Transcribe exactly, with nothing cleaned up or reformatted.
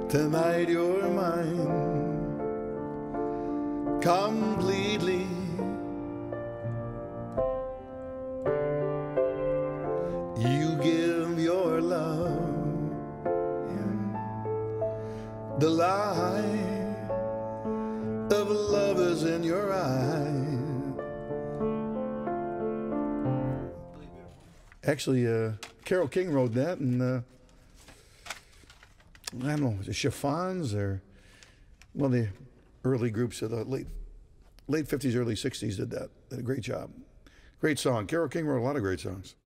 Tonight you're mine completely. You give your love, and the light of love is in your eyes. Actually, uh, Carole King wrote that, and uh, I don't know, the Chiffons or one of the early groups of the late late fifties, early sixties did that. Did a great job. Great song. Carole King wrote a lot of great songs.